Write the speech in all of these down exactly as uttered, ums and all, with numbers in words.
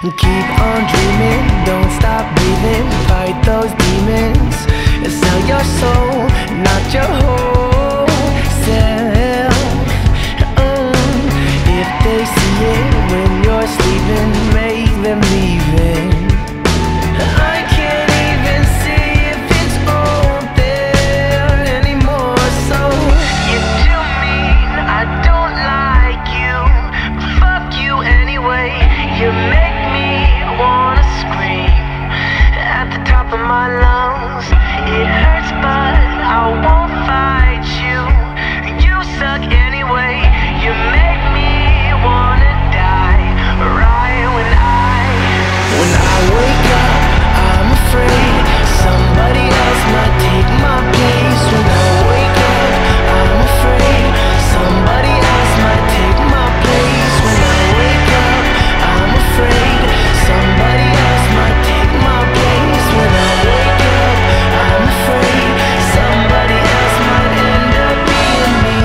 Keep on dreaming, don't stop breathing. Fight those demons and sell your soul, not your whole self. mm. If they see it when you're sleeping, make them leave it. I can't even see if it's all there anymore. So you're too mean, I don't like you, fuck you anyway. You make me wanna scream at the top of my lungs. It hurts but I won't fight you. You suck anyway. You make me wanna die right when I When I wake up, I'm afraid somebody else might take my place. When I wake up, I'm afraid somebody else might take my place. When I wake up, I'm afraid somebody else might take my place. When I wake up, I'm afraid somebody else might end up being me.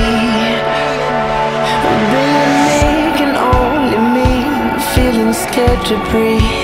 Being me can only mean feeling scared to breathe.